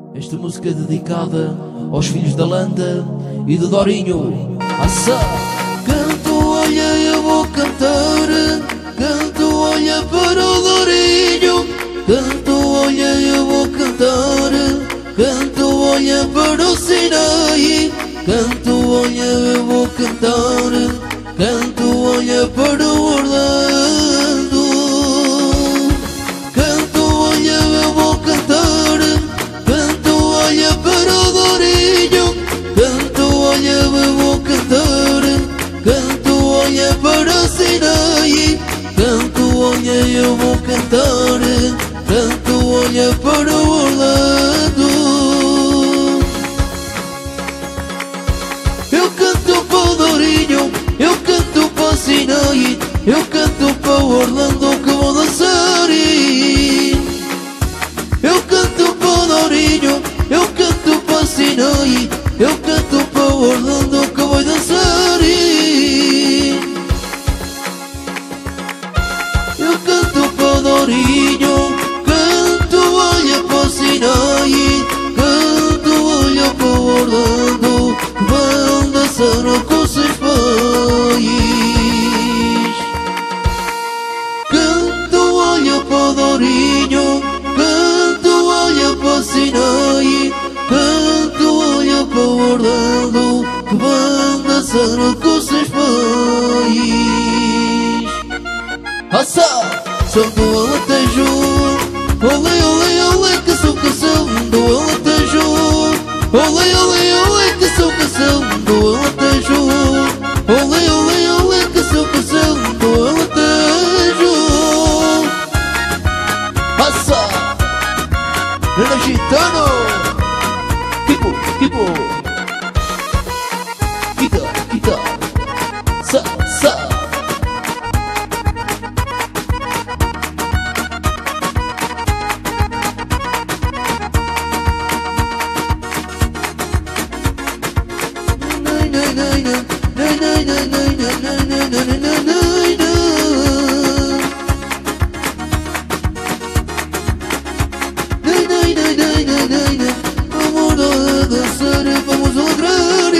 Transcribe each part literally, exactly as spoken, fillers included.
Esta música é dedicada aos filhos da Landa e do Dorinho. Assá! Canto, olha, eu vou cantar. Canto, olha para o Dorinho. Canto, olha, eu vou cantar. Canto, olha para o Sinai. Canto, olha, eu vou cantar. Canto, olha para o Orlando. Canto, olha, eu vou cantar. Canto, olha para o Dorinho. Canto, olha, eu vou cantar. Canto, olha para o Sinai. Canto, olha, eu vou cantar. Canto, olha para o Orlando. Eu canto para o Dorinho, eu canto para o Sinai, eu canto para o Orlando que vou dançar. Eu canto para o Dorinho, eu canto para o Sinai, eu canto para o Orlando que vou dançar. Eu canto para o Dorinho, canto, olha para o Sinai, canto, olha para o Orlando que vão dançar com seus pais. Canto, olha para o Dorinho, canto, olha para o Sinai, canto, olha para o Orlando que vão dançar com seus pais. Assá! Sou do Alentejo, olê, olê, olê, que sou canção do Alentejo. Olê, olê, olê, que sou canção do Alentejo. Olê, olê, olê, que sou canção do Alentejo. Passa! Grande gitano! Tipo, tipo. Quita, quita. Sa, sa. Vamos a dançar, vamos alegrar.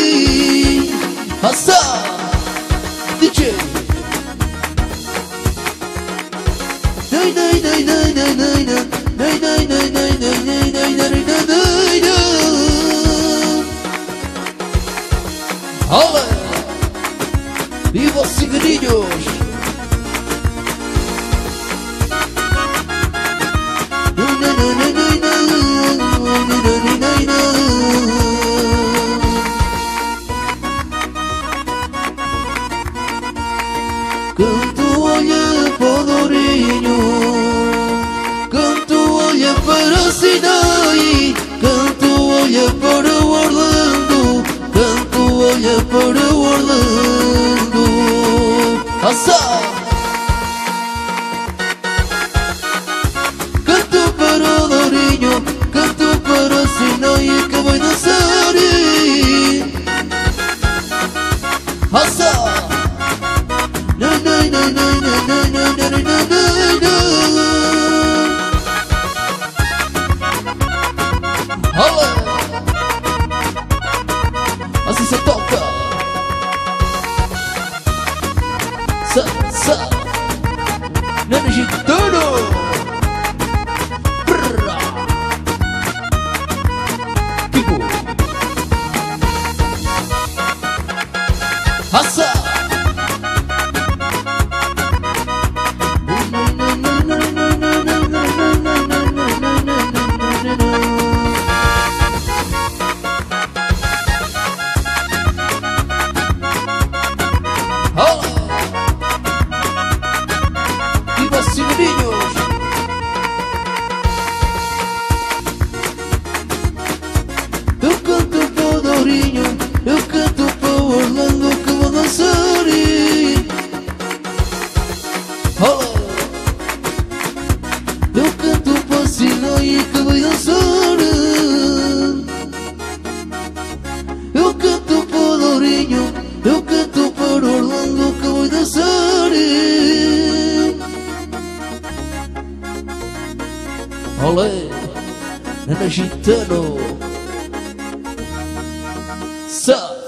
Assá! D J! Nai, nai, nai, nai, nai, nai, nai, nai, nai, nai, nai, nai, nai, nai, nai, nai. Olé! Viva os Cigrinhos! Canto, olha para o Dorinho, canto, olha para o Sinai, canto, olha para o Orlando, canto, olha para o Orlando. Assá! Canto para o Dorinho, canto para o Sinai que vai dançar. Assá! Nai, nai, nai, nai, nai, nai, nai, nai, nai, nai. Olé! Assim se toca. Sa, sa. Nani gitano. Brrra. Tipo. Assa. Viva os Cigrinhos! Eu canto para o Dorinho, eu canto para o Orlando que vou dançar. Ana Gitano. Sa